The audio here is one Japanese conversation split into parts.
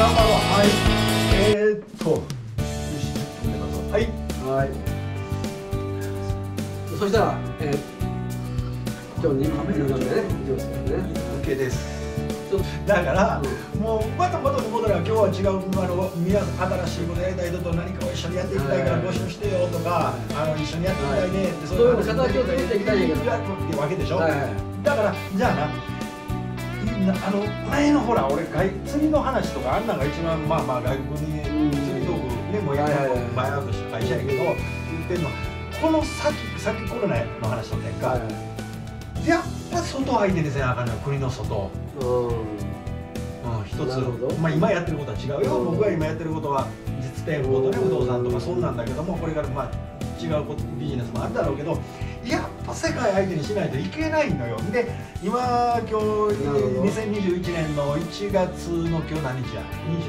頑張ろう。はい。はい。 はい。そしたら、今日2番目ね、いきますからね。 OK です。だから、もうまた元に戻れば、今日は違う新しいことやりたい人と何かを一緒にやっていきたいから募集してよとか、一緒にやっていきたいねって、 そういう形を作っていきたいんやけどっていうわけでしょ。だからじゃあ前のほら俺釣りの話とかあんなんが一番外国に釣り道具ねもうやバイアウトした会社やけど言ってるのはこのさっきコロナの話とってんかやっぱ外相手にせなあかんのよ国の外。一つ今やってることは違うよ。僕が今やってることは実店舗とね不動産とかそんなんだけどもこれから違うビジネスもあるだろうけどやっぱ世界相手にしないといけないのよ。で今日2021年の1月の今日何日や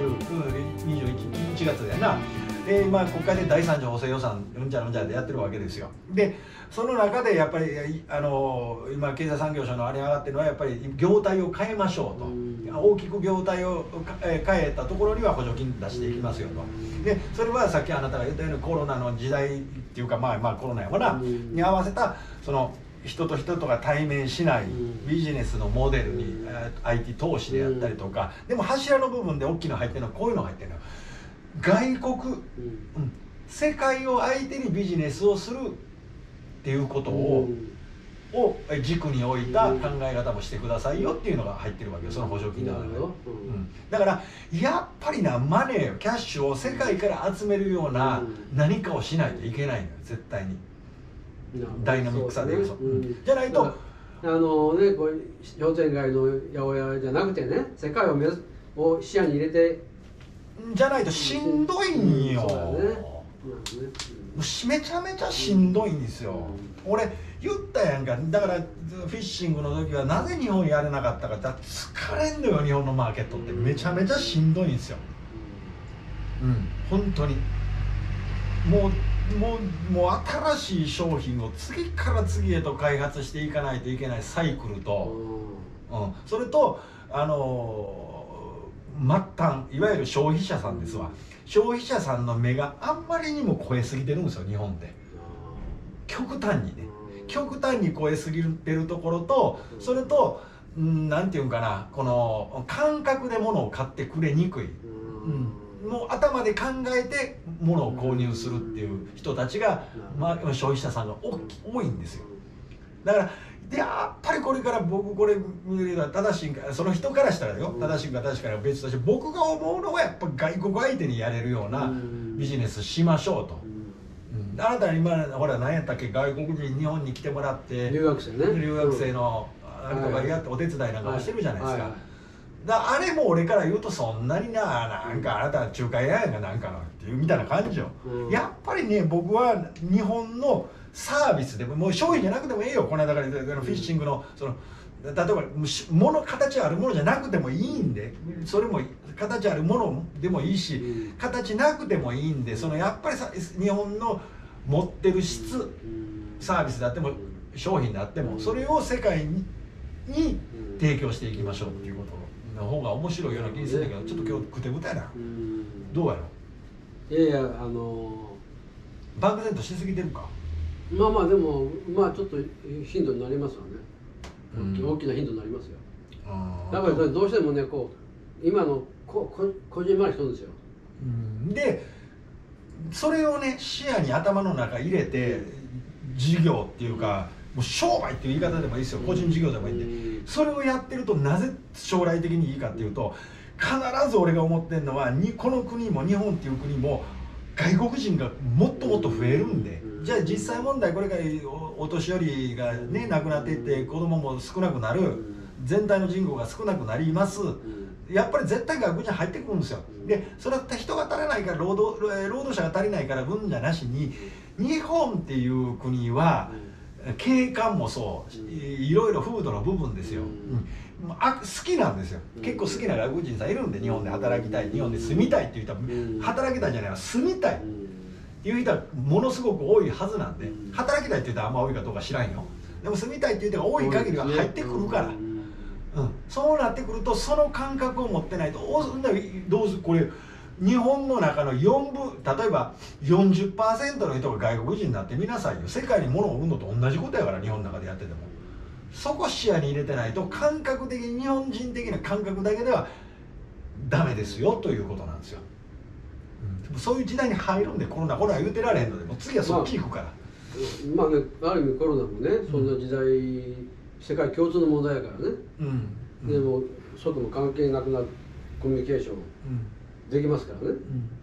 21月だよな。で今国会で第3次補正予算うんちゃらうんちゃらでやってるわけですよ。でその中でやっぱり今経済産業省のあれ上がってるのはやっぱり業態を変えましょうと。大きく業態を変えたところには補助金出していきますよと。でそれはさっきあなたが言ったようにコロナの時代っていうかコロナやもなに合わせたその人と人とが対面しないビジネスのモデルに IT 投資であったりとかでも柱の部分で大きいの入ってるのはこういうのが入ってるのよ。外国、世界を相手にビジネスをするっていうことを軸に置いた考え方もしてくださいよっていうのが入ってるわけよその補助金の中で。だからやっぱりなマネーキャッシュを世界から集めるような何かをしないといけないのよ絶対に。ダイナミックさでいうと。じゃないとこう商店街の八百屋じゃなくてね世界を視野に入れてじゃないとしんどいんよ。めちゃめちゃしんどいんですよ。俺言ったやんか。だからフィッシングの時はなぜ日本やれなかったかって疲れんのよ日本のマーケットってめちゃめちゃしんどいんですよ。本当にもう新しい商品を次から次へと開発していかないといけないサイクルと、それと末端いわゆる消費者さんですわ。消費者さんの目があんまりにも超えすぎてるんですよ日本で。極端に超えすぎてるところとそれとなんていうんかなこの感覚で物を買ってくれにくい。もう頭で考えて物を購入するっていう人たちが、消費者さんが多いんですよ。だからやっぱりこれから僕これ見るのは正しいんかその人からしたらよ正しいんか正しいかは別として僕が思うのはやっぱ外国相手にやれるようなビジネスしましょうと。あなた今ほら何やったっけ外国人日本に来てもらって留学生のあれとかやってお手伝いなんかもしてるじゃないですか。あれも俺から言うとそんなになんかあなた仲介やんかなんかのっていうみたいな感じよ。やっぱりね僕は日本のサービスでもう商品じゃなくてもいいよ。この間からフィッシングの例えば形あるものじゃなくてもいいんでそれも形あるものでもいいし形なくてもいいんでやっぱり日本の持ってる質サービスであっても商品であってもそれを世界に提供していきましょうっていうことの方が面白いような気がするんだけどちょっと今日くてぶたやな。どうやろ。 いや漠然としすぎてるか。 でもちょっと頻度になりますわね。大きな頻度になりますよ。だからどうしてもね今のこじんまりしとるんですよ。 でそれをね視野に頭の中入れて事業っていうかもう商売っていう言い方でもいいですよ。個人事業でもいいんでそれをやってるとなぜ将来的にいいかっていうと必ず俺が思ってるのはこの国も日本っていう国も外国人がもっともっと増えるんでじゃあ実際問題これからお年寄りがね亡くなっていって子供も少なくなる全体の人口が少なくなります。やっぱり絶対外国人入ってくるんですよ。でそれって人が足らないから労働者が足りないから分じゃなしに日本っていう国は景観もそういろいろ風土の部分ですよ。好きなんですよ。結構好きな外国人さんいるんで日本で働きたい日本で住みたいっていう人は働きたいんじゃないわ住みたいっていう人はものすごく多いはずなんで働きたいって言うとあんま多いかどうか知らんよ。でも住みたいっていう人が多い限りは入ってくるからそうなってくるとその感覚を持ってないとどうするこれ日本の中の4分例えば 40% の人が外国人になってみなさいよ。世界に物を売るのと同じことやから日本の中でやっててもそこ視野に入れてないと感覚的に日本人的な感覚だけではダメですよということなんですよ。そういう時代に入るんでコロナ言うてられへんのでもう次はそっち行くから。 まあね、ある意味コロナもねそんな時代、世界共通の問題やからね、でも外も関係なくなるコミュニケーションできますからね、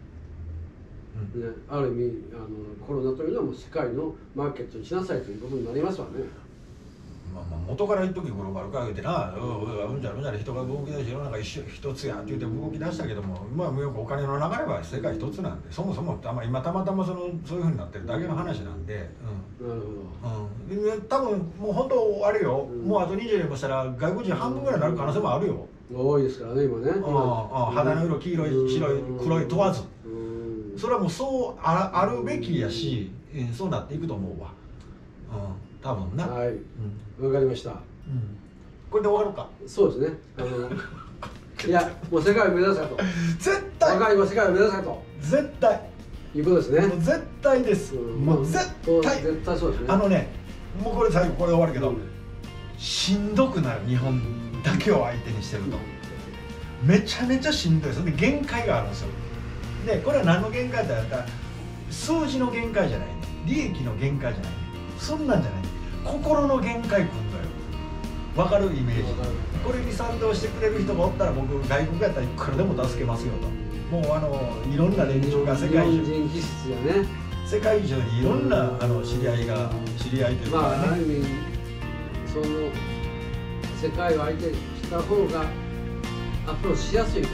ある意味コロナというのはもう世界のマーケットにしなさいということになりますわね。 元から言っときグローバル化言うてなうんじゃで人が動き出して世の中一つやって言って動き出したけどもよくお金の流れは世界一つなんでそもそも今たまたまそういうふうになってるだけの話なんで、 なるほど、多分もう本当あれよ、もうあと20年もしたら外国人半分ぐらいになる可能性もあるよ。 多いですからね今ね。 肌の色黄色い白い黒い問わずそれはもうそうあるべきやしそうなっていくと思うわ。多分な。 はい、わかりました。 これで終わるか。 そうですね。いやもう世界を目指せと。 絶対。 若い子世界を目指せと。 絶対。 いうことですね。 もう絶対です。もう絶対。 絶対そうですね。 もうこれ最後これで終わるけど、しんどくなる日本だけを相手にしてると。めちゃめちゃしんどいです。で限界があるんですよ。でこれは何の限界だったら数字の限界じゃないね。利益の限界じゃないね。そんなんじゃない。心の限界くんだよ。分かるイメージ。これに賛同してくれる人がおったら僕外国やったらいくらでも助けますよと。もういろんな連中が世界中人気質やね。 世界中にいろんな知り合いというかね。 ある意味その世界を相手にした方がアプローチしやすいから。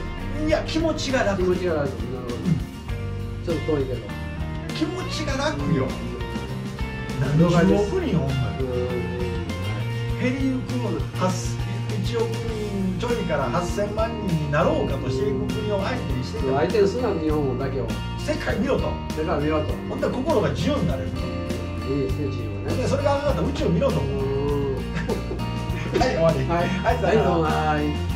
いや気持ちが楽。 気持ちが楽。なるほど。ちょっと遠いけど。 気持ちが楽よ。何十億人おんのよ。減りゆく1億人ちょいから8000万人になろうかとしていく国を相手にして相手にすな日本だけを世界見ろと。 世界見ろと。 ほんと心が自由になれると。 いいですね自由はね。 でそれがあかんかったら宇宙を見ろと。はい終わり。 はい。 はい。 はい。